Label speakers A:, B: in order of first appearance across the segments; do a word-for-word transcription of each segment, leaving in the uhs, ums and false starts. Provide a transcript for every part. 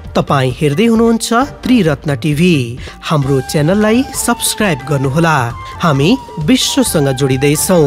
A: तपाईं हेर्दै हुनुहुन्छ त्रिरत्न टिभी। हाम्रो च्यानललाई सब्स्क्राइब गर्नुहोला। हामी विश्वसँग जोडिँदै छौं।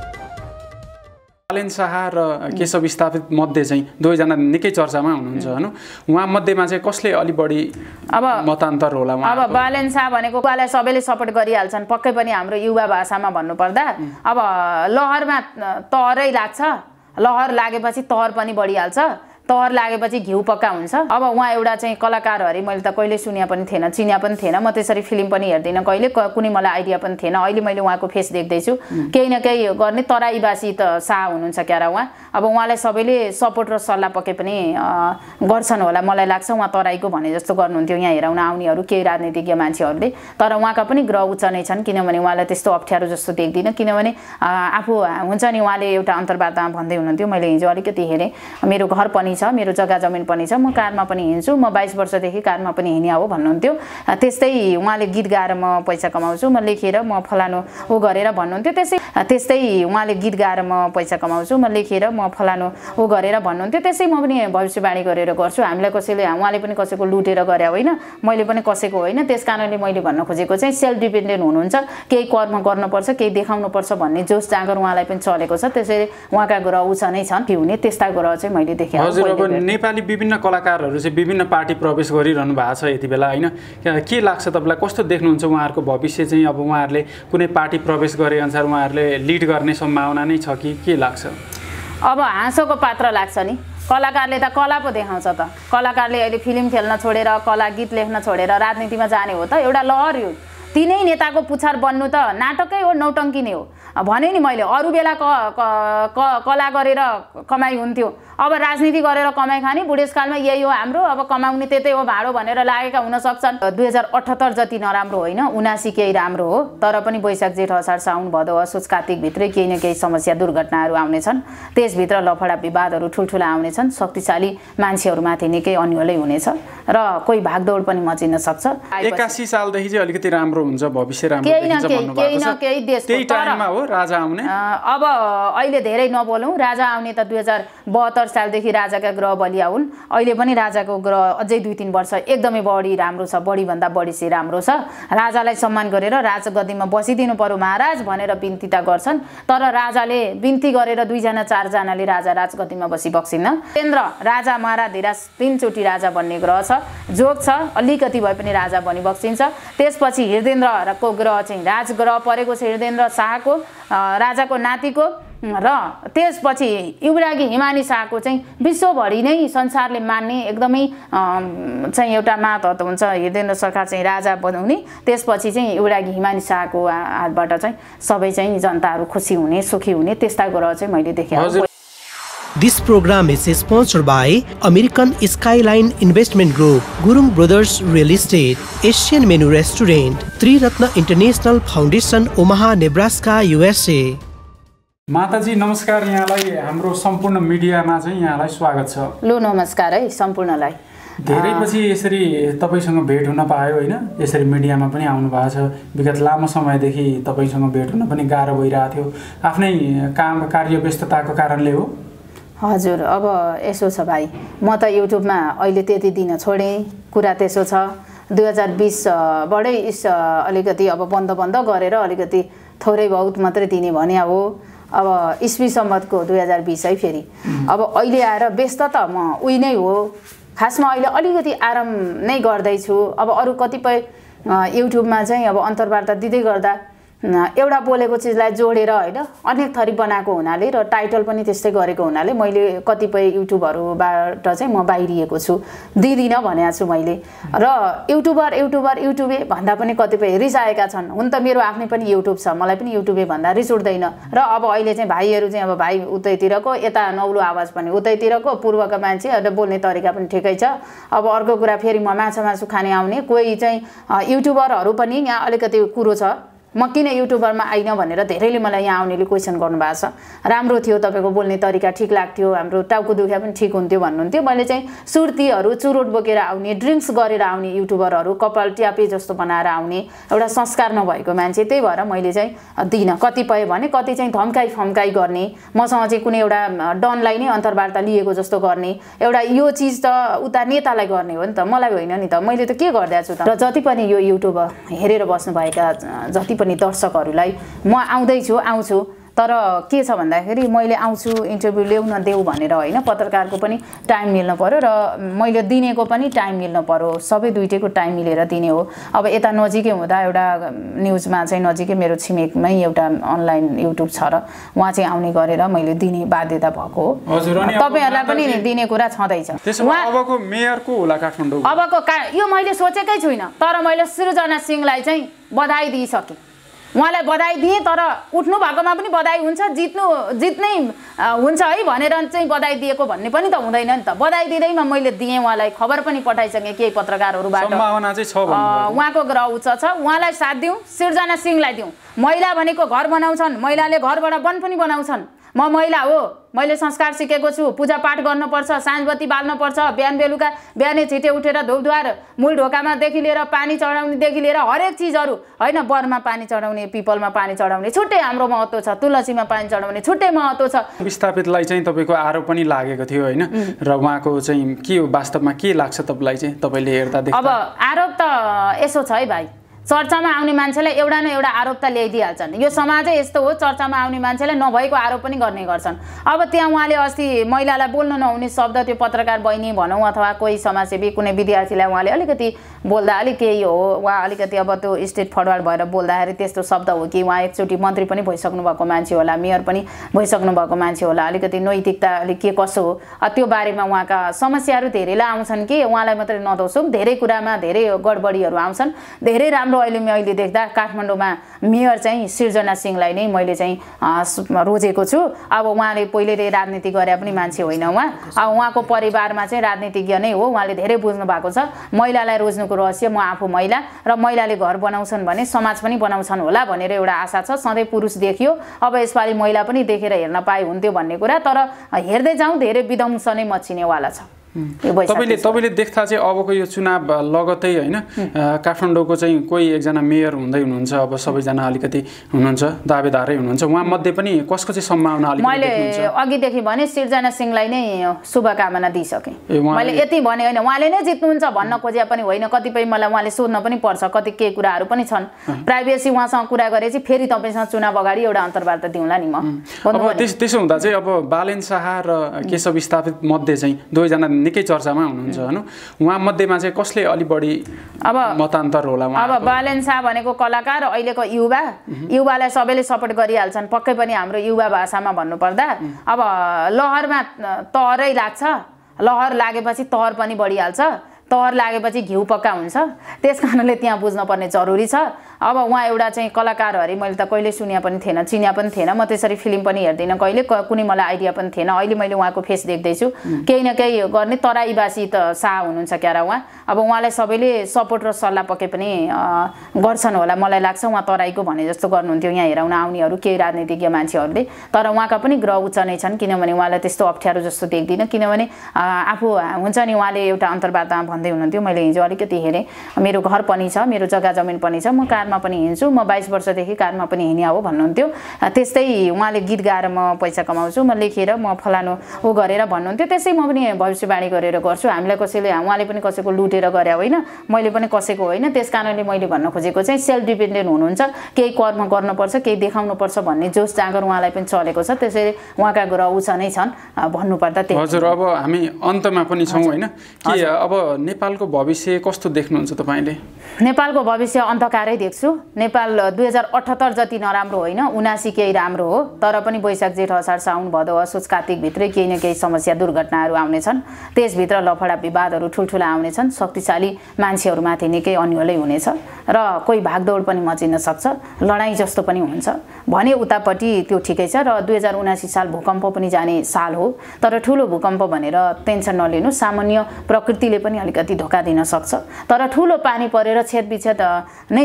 B: बालेन शाह र केशव स्थापित मध्ये चाहिँ दुवैजना निकै चर्चामा हुनुहुन्छ हैन। उहाँ मध्येमा चाहिँ कसले अलि बढी अब मतान्तर होला उहाँ?
C: अब बालेन शाह भनेको उहाँलाई सबैले सपोर्ट गरिहाल्छन्, पक्कै पनि हाम्रो युवा भाषामा भन्नुपर्दा। अब लहरमा तहरै लाग्छ, लहर लागेपछि तहर पनि बढिहाल्छ, तहर लागेपछि घिउ पक्का हुन्छ। अब उहाँ एउटा चाहिँ कलाकार हरे, मैले त कहिले सुन्या पनि थिएन, चिन्या पनि थिएन। म त्यसरी फिल्म पनि हेर्दिनँ कहिले, कुनै मलाई आइडिया पनि थिएन। अहिले मैले उहाँको फेस देख्दैछु, केही न केही गर्ने तराईवासी त शाह हुनुहुन्छ क्यारा उहाँ। अब उहाँलाई सबैले सपोर्ट र सल्लाह पक्कै पनि गर्छन् होला मलाई लाग्छ। उहाँ तराईको भने जस्तो गर्नुहुन्थ्यो यहाँ हेराउन आउनेहरू केही राजनीतिज्ञ मान्छेहरूले। तर उहाँका पनि ग्रह उच्च नै छन्, किनभने उहाँलाई त्यस्तो अप्ठ्यारो जस्तो देख्दिनँ। किनभने आफू हुन्छ नि, उहाँले एउटा अन्तर्वार्तामा भन्दै हुनुहुन्थ्यो, मैले हिजो अलिकति हेरेँ, मेरो घर पनि छ, मेरो जग्गा जमिन पनि छ, म कारमा पनि हिँड्छु, म बाइस वर्षदेखि कारमा पनि हिँड्या हो भन्नुहुन्थ्यो। त्यस्तै उहाँले गीत गाएर म पैसा कमाउँछु, म लेखेर म फलानु ऊ गरेर भन्नुहुन्थ्यो। त्यसै त्यस्तै उहाँले गीत गाएर म पैसा कमाउँछु, म लेखेर म फलानु ऊ गरेर भन्नुहुन्थ्यो। त्यसै म पनि भविष्यवाणी गरेर गर्छु। हामीलाई कसैले, उहाँले पनि कसैको लुटेर गरे होइन, मैले पनि कसैको होइन। त्यस कारणले मैले भन्न खोजेको चाहिँ सेल्फ डिपेन्डेन्ट हुनुहुन्छ, केही कर्म गर्नुपर्छ, केही देखाउनुपर्छ भन्ने जोस जाँगर उहाँलाई पनि चलेको छ। त्यसैले उहाँका ग्रह उच्च नै छन्, हुने त्यस्ता ग्रह चाहिँ मैले देखेँ।
B: अब नेपाली विभिन्न कलाकारहरू चाहिँ विभिन्न पार्टी प्रवेश गरिरहनु भएको छ यति बेला होइन। के लाग्छ तपाईँलाई, कस्तो देख्नुहुन्छ उहाँहरूको भविष्य चाहिँ? अब उहाँहरूले कुनै पार्टी प्रवेश गरे अनुसार उहाँहरूले लिड गर्ने सम्भावना नै छ कि के लाग्छ?
C: अब हाँसोको पात्र लाग्छ नि, कलाकारले त कला पो देखाउँछ त। कलाकारले अहिले फिल्म खेल्न छोडेर, कला गीत लेख्न छोडेर राजनीतिमा जाने हो त? एउटा लहर हो। तिनै नेताको पुछार बन्नु त नाटकै हो, नौटङ्की नै हो। भने नि मैले, अरू बेला क कला गरेर कमाइ हुन्थ्यो, अब राजनीति गरेर कमाइ खाने, बुढेसकालमा यही हो हाम्रो, अब कमाउने त्यतै हो भाडो भनेर लागेका हुन सक्छन्। दुई हजार अठहत्तर जति नराम्रो होइन, उनासी केही राम्रो हो। तर पनि वैशाख जेठ असार साउन भदौ असोज कार्तिकभित्रै केही न केही समस्या दुर्घटनाहरू आउनेछन्। त्यसभित्र लफडा विवादहरू ठुल्ठुला आउनेछन्। शक्तिशाली मान्छेहरूमाथि निकै अन्यलै हुनेछ र कोही भागदौड पनि मचिन सक्छ।
B: एकासी सालदेखि चाहिँ अलिकति राम्रो हुन्छ, भविष्य राम्रो देखिन्छ भन्नुभएको छ। त्यही टाइममा हो राजा आउने।
C: अब अहिले धेरै नबोलौँ, राजा आउने त दुई हजार बहत्तर सालदेखि राजाका ग्रह बलिया हुन्। अहिले पनि राजाको ग्रह अझै दुई तिन वर्ष एकदमै बढी राम्रो छ, बढीभन्दा बढी चाहिँ राम्रो छ। राजालाई सम्मान गरेर राजगद्दीमा बसिदिनु पर्यो महाराज भनेर बिन्ती त गर्छन्, तर राजाले बिन्ती गरेर दुईजना चारजनाले राजा राजगद्दीमा बसी बक्सिन्न। इन्द्र राजा महाराज धिराज तीनचोटि राजा बन्ने ग्रह छ, जोग छ, अलिकति भए पनि राजा बनी बक्सिन्छ। त्यसपछि हृदेन्द्रको ग्रह चाहिँ राजग्रह परेको छ, हृदेन्द्र शाहको राजाको नातिको। र त्यसपछि युवरागी हिमानी शाहको चाहिँ विश्वभरि नै संसारले मान्ने एकदमै चाहिँ एउटा महत्त्व हुन्छ, हृदेन्द्र सरकार चाहिँ राजा बनाउने। त्यसपछि चाहिँ युवरागी हिमानी शाहको हातबाट चाहिँ सबै चाहिँ जनताहरू खुसी हुने, सुखी हुने, त्यस्ता ग्रह चाहिँ मैले देखेँ।
A: This program is sponsored by American Skyline Investment Group, Gurung Brothers Real Estate, Asian Menu Restaurant, Triratna International Foundation, Omaha, Nebraska, U S A.
B: माताजी नमस्कार, यहाँलाई हाम्रो सम्पूर्ण मिडियामा चाहिँ यहाँलाई स्वागत छ।
C: लो नमस्कार है सम्पूर्णलाई।
B: धेरै पछि यसरी तपाईसँग भेट हुन पायो होइन, यसरी मिडियामा पनि आउनु भएको छ। विगत लामो समयदेखि तपाईसँग भेट हुन पनि गाह्रो भइरहेको थियो, आफ्नै काम कार्य व्यस्तताको कारणले हो।
C: हजुर, अब यसो छ भाइ, म त युट्युबमा अहिले त्यति दिन छोडेँ। कुरा त्यसो छ, दुई हजार बिसबाटै अलिकति अब बन्द बन्द गरेर अलिकति थोरै बहुत मात्रै दिने भने हो। अब इस्वी सम्मतको दुई हजार बिस है फेरि। अब अहिले आएर व्यस्त त म उही नै हो, खासमा अहिले अलिकति आराम नै गर्दैछु। अब अरू कतिपय युट्युबमा चाहिँ अब अन्तर्वार्ता दिँदै गर्दा एउटा बोलेको चिजलाई जोडेर होइन अनेक थरी बनाएको हुनाले र टाइटल पनि त्यस्तै गरेको हुनाले मैले कतिपय युट्युबहरूबाट चाहिँ म बाहिरिएको छु, दिदिनँ भनेको छु मैले। र युट्युबर युट्युबर युट्युबे भन्दा पनि कतिपय रिस आएका छन्। हुन त मेरो आफ्नै पनि युट्युब छ, मलाई पनि युट्युबे भन्दा रिस उठ्दैन। र अब अहिले चाहिँ भाइहरू चाहिँ अब भाइ उतैतिरको, यता नौलो आवाज पनि उतैतिरको, पूर्वका मान्छे र बोल्ने तरिका पनि ठिकै छ। अब अर्को कुरा फेरि म माछा मासु खाने आउने कोही चाहिँ युट्युबरहरू पनि यहाँ अलिकति कुरो छ। म किन युट्युबरमा आइन भनेर धेरैले मलाई यहाँ आउनेले क्वेसन गर्नुभएको छ। राम्रो थियो तपाईँको बोल्ने तरिका ठिक लाग्थ्यो, हाम्रो टाउको दुख्या पनि ठिक हुन्थ्यो भन्नुहुन्थ्यो। मैले चाहिँ सुर्तीहरू चुरोट बोकेर आउने, ड्रिङ्क्स गरेर आउने युट्युबरहरू, कपाल ट्यापे जस्तो बनाएर आउने एउटा संस्कार नभएको मान्छे, त्यही भएर मैले चाहिँ दिइनँ। कतिपय भने कति चाहिँ धम्काई फम्काई गर्ने, मसँग चाहिँ कुनै एउटा डनलाई नै अन्तर्वार्ता लिएको जस्तो गर्ने, एउटा यो चिज त उता नेतालाई गर्ने हो नि त, मलाई होइन नि त, मैले त के गरिदिएको छु त। र जति पनि यो युट्युब हेरेर बस्नुभएका जति पनि दर्शकहरूलाई म आउँदैछु आउँछु, तर के छ भन्दाखेरि मैले आउँछु इन्टरभ्यू ल्याउन देऊ भनेर होइन, पत्रकारको पनि टाइम मिल्नु पर्यो र मैले दिनेको पनि टाइम मिल्नु पर्यो, सबै दुइटैको टाइम मिलेर दिने हो। अब यता नजिकै हुँदा एउटा न्युजमा चाहिँ नजिकै मेरो छिमेकमै एउटा अनलाइन युट्युब छ र उहाँ चाहिँ आउने गरेर मैले दिने बाध्यता भएको हो। तपाईँहरूलाई पनि दिने कुरा छँदैछ।
B: अबको मेयर को होला काठमाडौँ?
C: अबको यो मैले सोचेकै छुइनँ, तर मैले सृजना सिंहलाई चाहिँ बधाई दिइसकेँ। उहाँलाई बधाई दिएँ, तर उठ्नु भएकोमा पनि बधाई हुन्छ, जित्नु जित्नै हुन्छ है भनेर चाहिँ बधाई दिएको भन्ने पनि त हुँदैन नि त। बधाई दिँदैमा मैले दिएँ, उहाँलाई खबर पनि पठाइसकेँ केही पत्रकारहरूबाट। उहाँको ग्रह उच्च छ, उहाँलाई साथ दिउँ, सृजना सिंहलाई दिउँ। महिला भनेको घर बनाउँछन्, महिलाले घरबाट वन पनि बनाउँछन्। म महिला हो, मैले संस्कार सिकेको छु, पूजापाठ गर्नुपर्छ, साँझबत्ती बाल्नुपर्छ, बिहान बेलुका बिहानै छिटे उठेर धुपधुवार मूल ढोकामादेखि लिएर पानी चढाउनेदेखि लिएर हरेक चिजहरू होइन, बरमा पानी चढाउने, पिपलमा पानी चढाउने छुट्टै हाम्रो महत्त्व छ, तुलसीमा पानी चढाउने छुट्टै महत्त्व छ।
B: विस्थापितलाई चाहिँ तपाईँको आरोप पनि लागेको थियो होइन, र उहाँको चाहिँ के हो वास्तवमा के लाग्छ तपाईँलाई चाहिँ तपाईँले हेर्दा देख्दा?
C: अब आरोप त यसो छ है भाइ, चर्चामा आउने मान्छेलाई एउटा न एउटा आरोप त ल्याइदिइहाल्छन्। यो समाजै यस्तो हो, चर्चामा आउने मान्छेलाई नभएको आरोप पनि गर्ने गर्छन्। अब त्यहाँ उहाँले अस्ति महिलालाई बोल्न नहुने शब्द, त्यो पत्रकार बहिनी भनौँ अथवा कोही समाजसेवी कुनै विद्यार्थीलाई उहाँले अलिकति बोल्दा अलिक केही हो, उहाँ अलिकति अब त्यो स्टेट फरवार्ड भएर बोल्दाखेरि त्यस्तो शब्द हो कि उहाँ एकचोटि मन्त्री पनि भइसक्नु भएको मान्छे होला, मेयर पनि भइसक्नु भएको मान्छे होला, अलिकति नैतिकता अलिक के कसो हो, त्यो बारेमा उहाँका समस्याहरू धेरैलाई आउँछन् कि उहाँलाई मात्रै नदोषौँ, धेरै कुरामा धेरै गडबडीहरू आउँछन्। धेरै राम्रो अहिले मैले देख्दा काठमाडौँमा मेयर चाहिँ सृजना सिंहलाई नै मैले चाहिँ रोजेको छु। अब उहाँले पहिल्यै राजनीति गरे पनि मान्छे होइन उहाँ, अब उहाँको परिवारमा चाहिँ राजनीतिज्ञ नै हो, उहाँले धेरै बुझ्नु भएको छ। महिलालाई रोज्नुको रहस्य, म आफू महिला र महिलाले घर बनाउँछन् भने समाज पनि बनाउँछन् होला भनेर एउटा आशा छ। सधैँ पुरुष देखियो, अब यसपालि महिला पनि देखेर हेर्न पाए हुन्थ्यो भन्ने कुरा, तर हेर्दै जाउँ धेरै विध्वंस नै मचिनेवाला छ।
B: तपाईँले तपाईँले देख्दा चाहिँ अबको यो चुनाव लगतै होइन, काठमाडौँको चाहिँ कोही एकजना मेयर हुँदै हुनुहुन्छ, अब सबैजना अलिकति हुनुहुन्छ दावेदारै हुनुहुन्छ, उहाँ मध्ये पनि कसको चाहिँ सम्भावना अलिकति
C: मैले अघिदेखि भने सृजना सिंहलाई नै शुभकामना दिइसकेँ। मैले यति भने होइन उहाँले नै जित्नुहुन्छ भन्न खोजे पनि होइन, कतिपय मलाई उहाँले सोध्न पनि पर्छ, कति केही कुराहरू पनि छन्, प्राइभेसी उहाँसँग कुरा गरेपछि फेरि तपाईँसँग चुनाव अगाडि एउटा अन्तर्वार्ता दिउँला नि म।
B: अब त्यसो हुँदा चाहिँ अब बालेन शाह र केशव विस्थापित मध्ये चाहिँ दुवैजना निकै चर्चामा हुनुहुन्छ होइन, उहाँ मध्येमा चाहिँ कसले अलि बढी अब मतान्तर होला?
C: अब बालेन शाह भनेको कलाकार, अहिलेको युवा, युवालाई सबैले सपोर्ट गरिहाल्छन्, पक्कै पनि हाम्रो युवा भाषामा भन्नुपर्दा अब लहरमा तहरै लाग्छ, लहर लागेपछि तहर पनि बढिहाल्छ, तहर लागेपछि घिउ पक्का हुन्छ, त्यस कारणले त्यहाँ बुझ्नुपर्ने जरुरी छ। अब उहाँ एउटा चाहिँ कलाकार अरे, मैले त कहिले सुन्या पनि थिएन, चिन्या पनि थिएन, म त्यसरी फिल्म पनि हेर्दिनँ कहिले, कुनै मलाई आइडिया पनि थिएन। अहिले मैले उहाँको फेस देख्दैछु, केही न केही गर्ने तराईवासी त शाह हुनुहुन्छ क्यारा उहाँ। अब उहाँलाई सबैले सपोर्ट र सल्लाह पक्कै पनि गर्छन् होला, मलाई लाग्छ उहाँ तराईको भने जस्तो गर्नुहुन्थ्यो यहाँ हेराउन आउनेहरू केही राजनीतिज्ञ मान्छेहरूले, तर उहाँका पनि ग्रह उच्च नै छन्, किनभने उहाँलाई त्यस्तो अप्ठ्यारो जस्तो देख्दिनँ, किनभने आफू हुन्छ नि, उहाँले एउटा अन्तर्वार्तामा भन्दै हुनुहुन्थ्यो, मैले हिजो अलिकति हेरेँ, मेरो घर पनि छ, मेरो जग्गा जमिन पनि छ, म कारमा पनि हिँड्छु, म बाइस वर्षदेखि कारमा पनि हिँड्या हो भन्नुहुन्थ्यो। त्यस्तै उहाँले गीत गाएर म पैसा कमाउँछु, म लेखेर म फलानु ऊ गरेर भन्नुहुन्थ्यो, त्यसै म पनि भविष्यवाणी गरेर गर्छु। हामीलाई कसैले, उहाँले पनि कसैको लुटेर गरे होइन, मैले पनि कसैको होइन, त्यस कारणले मैले भन्न खोजेको चाहिँ सेल्फ डिपेन्डेन्ट हुनुहुन्छ, केही कर्म गर्नुपर्छ, केही देखाउनुपर्छ भन्ने जोस जाँगर उहाँलाई पनि चलेको छ, त्यसैले उहाँका ग्रह उच्च नै छन् भन्नुपर्दा। त्यही
B: हजुर, अब हामी अन्तमा पनि छौँ होइन, के अब नेपालको भविष्य कस्तो देख्नुहुन्छ तपाईँले?
C: नेपालको भविष्य अन्धकारै देख्छु। नेपाल दुई हजार अठहत्तर जति नराम्रो होइन, उनासी केही राम्रो हो, तर पनि वैशाख जेठ असार साउन भदौ असोज कार्तिकभित्रै केही न केही समस्या दुर्घटनाहरू आउनेछन्, त्यसभित्र लफडा विवादहरू ठुल्ठुला आउनेछन्, शक्तिशाली मान्छेहरूमाथि निकै अन्यलै हुनेछ र कोही भागदौड पनि मचिन सक्छ, लडाइँ जस्तो पनि हुन्छ भने उतापट्टि त्यो ठिकै छ। र दुई हजार उनासी साल भूकम्प पनि जाने साल हो, तर ठुलो भूकम्प भनेर टेन्सन नलिनु, सामान्य प्रकृतिले पनि अलिकति धोका दिन सक्छ, तर ठुलो पानी परेर छेद विच्छेद नै भन्ने त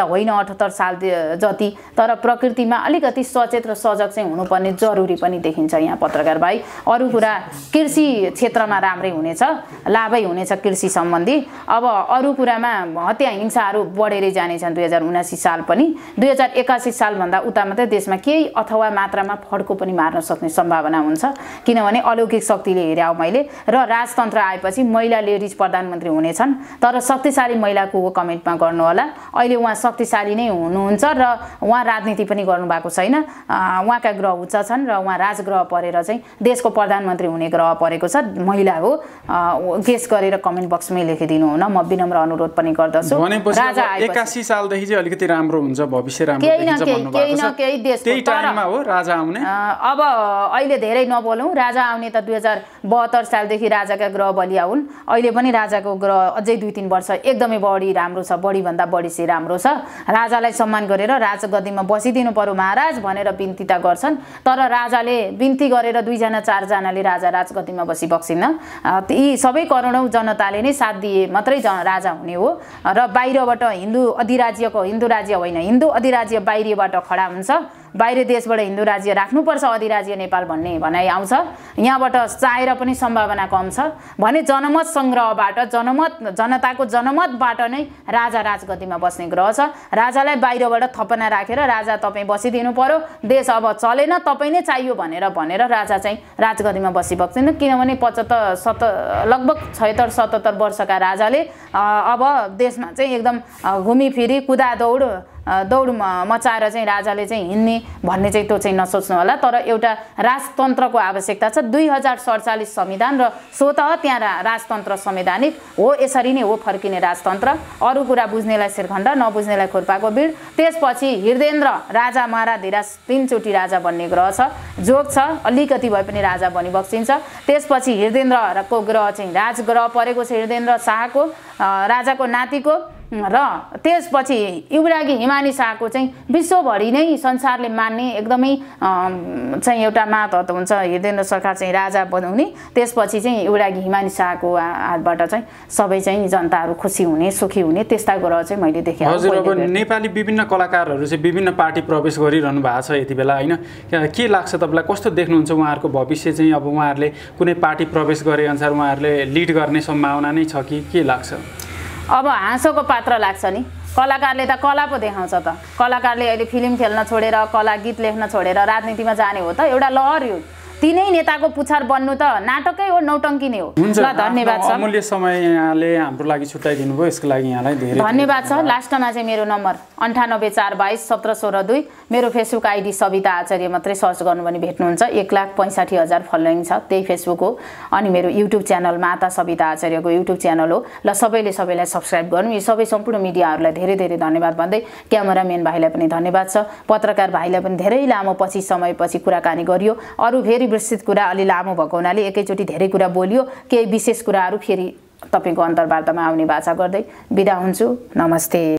C: होइन अठहत्तर साल जति, तर प्रकृतिमा अलिकति सचेत र सजग चाहिँ हुनुपर्ने जरुरी पनि देखिन्छ यहाँ पत्रकार भाइ। अरू कुरा कृषि क्षेत्रमा राम्रै हुनेछ, लाभै हुनेछ कृषि सम्बन्धी। अब अरू कुरामा हत्या हिंसाहरू बढेरै जानेछन् दुई हजार उनासी साल पनि। दुई हजार एकासी सालभन्दा उता मात्रै देशमा केही अथवा मात्रामा फड्को पनि मार्न सक्ने सम्भावना हुन्छ, किनभने अलौकिक शक्तिले हेर्या हो मैले। र राजतन्त्र आएपछि महिला लेडिज प्रधानमन्त्री हुनेछन्, तर शक्तिशाली महिलाको हो कमेन्टमा गर्नु होला। अहिले उहाँ शक्तिशाली नै हुनुहुन्छ र उहाँ राजनीति पनि गर्नुभएको छैन। उहाँका ग्रह उच्च छन् र उहाँ राजग्रह परेर चाहिँ देशको प्रधानमन्त्री हुने ग्रह परेको छ, महिला हो। गेस गरेर कमेन्ट बक्समै लेखिदिनु हुन म विनम्र अनुरोध पनि गर्दछु।
B: राजा एकासी सालदेखि चाहिँ अलिकति राम्रो हुन्छ, भविष्य राम्रो देखिन्छ भन्नु भएको छ।
C: केही देशको
B: त्यही टाइममा हो राजा आउने।
C: अब अहिले धेरै नबोलौँ, राजा आउने त दुई हजार बहत्तर सालदेखि राजाका ग्रह बलिया हुन्। अहिले पनि राजाको ग्रह अझै दुई तिन वर्ष एकदमै बढी राम्रो छ, बढीभन्दा बढी चाहिँ राम्रो छ। राजालाई सम्मान गरेर राजगद्दीमा बसिदिनु पर्यो महाराज भनेर बिन्ती त गर्छन्, तर राजाले बिन्ती गरेर दुईजना चारजनाले राजा राजगद्दीमा बसी बक्सिन्न। यी सबै करोडौँ जनताले नै साथ दिए मात्रै राजा हुने हो। र बाहिरबाट हिन्दू अधिराज्यको, हिन्दू राज्य होइन हिन्दू अधिराज्य बाहिरबाट खडा हुन्छ। बाहिर देशबाट हिन्दू राज्य राख्नुपर्छ अधिराज्य नेपाल भन्ने भनाइ आउँछ। यहाँबाट चाहेर पनि सम्भावना कम छ भने जनमत सङ्ग्रहबाट, जनमत जनताको जनमतबाट नै राजा राजगद्दीमा बस्ने ग्रह छ। राजालाई बाहिरबाट थपना राखेर राजा तपाईँ बसिदिनु पर्यो, देश अब चलेन तपाईँ नै चाहियो भनेर भनेर राजा चाहिँ राजगद्दीमा बसी बस्दैन। किनभने पचहत्तर सत्त लगभग छयत्तर सतहत्तर वर्षका राजाले अब देशमा चाहिँ एकदम घुमिफिरी कुदादौड दौड मचाएर चाहिँ राजाले चाहिँ हिँड्ने भन्ने चाहिँ त्यो चाहिँ नसोच्नु होला। तर एउटा राजतन्त्रको आवश्यकता छ। दुई हजार सडचालिस संविधान र स्वतः त्यहाँ राजतन्त्र संवैधानिक हो, यसरी नै हो फर्किने राजतन्त्र। अरू कुरा बुझ्नेलाई शिरखण्ड, नबुझ्नेलाई खुर्पाको बिड। त्यसपछि हृदयेन्द्र राजा महाराधिराज तीनचोटि राजा बन्ने ग्रह छ, जोग छ, अलिकति भए पनि राजा बनी बक्सिन्छ। त्यसपछि हृदयेन्द्रको ग्रह चाहिँ राजग्रह परेको छ, हृदयेन्द्र शाहको राजाको नातिको। र त्यसपछि युवरागी हिमानी शाहको चाहिँ विश्वभरि नै संसारले मान्ने एकदमै चाहिँ एउटा महत्त्व हुन्छ, हृदयेन्द्र सरकार चाहिँ राजा बनाउने। त्यसपछि चाहिँ युवरागी हिमानी शाहको हातबाट चाहिँ सबै चाहिँ जनताहरू खुसी हुने, सुखी हुने, त्यस्ता ग्रह चाहिँ मैले देखेँ।
B: हजुर, अब नेपाली विभिन्न कलाकारहरू चाहिँ विभिन्न पार्टी प्रवेश गरिरहनु भएको छ यति बेला होइन, के लाग्छ तपाईँलाई, कस्तो देख्नुहुन्छ उहाँहरूको भविष्य चाहिँ? अब उहाँहरूले कुनै पार्टी प्रवेश गरे अनुसार उहाँहरूले लिड गर्ने सम्भावना नै छ कि के लाग्छ?
C: अब हाँसोको पात्र लाग्छ नि, कलाकारले त कला पो देखाउँछ त। कलाकारले अहिले फिल्म खेल्न छोडेर, कला गीत लेख्न छोडेर राजनीतिमा जाने हो त? एउटा लहर हो। तिनै नेताको पुछार बन्नु त नाटकै हो, नौटङ्की नै हो। ल धन्यवाद छ,
B: अमूल्य समय यहाँले हाम्रो लागि छुट्याइदिनु भयो, यसको लागि यहाँलाई धेरै
C: धन्यवाद छ। लास्टमा चाहिँ मेरो नम्बर अन्ठानब्बे चार बाइस सत्र सोह्र दुई, मेरो फेसबुक आइडी सबिता आचार्य मात्रै सर्च गर्नु भने भेट्नुहुन्छ। एक लाख पैँसाठी हजार फलोइङ छ, त्यही फेसबुक हो। अनि मेरो युट्युब च्यानल माता सबिता आचार्यको युट्युब च्यानल हो। ल सबैले सबैलाई सब्सक्राइब गर्नु। यी सबै सम्पूर्ण मिडियाहरूलाई धेरै धेरै धन्यवाद भन्दै क्यामेराम्यान भाइलाई पनि धन्यवाद छ, पत्रकार भाइलाई पनि धेरै लामो पछि समयपछि कुराकानी गरियो। अरू फेरि विस्तृत कुरा अलि लामो भएको हुनाले एकैचोटि धेरै कुरा बोलियो, केही विशेष कुराहरू फेरि तपाईँको अन्तर्वार्तामा आउने बाचा गर्दै बिदा हुन्छु। नमस्ते।